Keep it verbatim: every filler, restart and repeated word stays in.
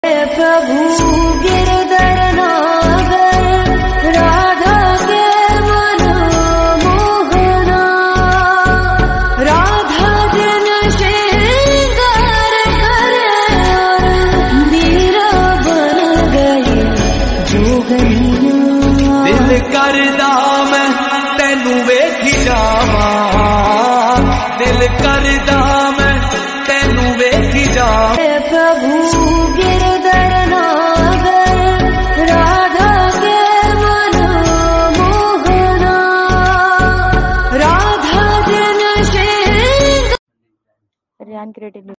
प्रभु गिरधर नागर राधा के मन मोहना, राधा दिन श्रृंगार करे मीरा बन गई जोगनिया। दिल करदा मैं तेनू वेखी जावा, दिल करदा मैं तेनू वेखी जावा। प्रभु गिरधर नागर राधा के मन मोहना, राधा दिन श्रृंगार।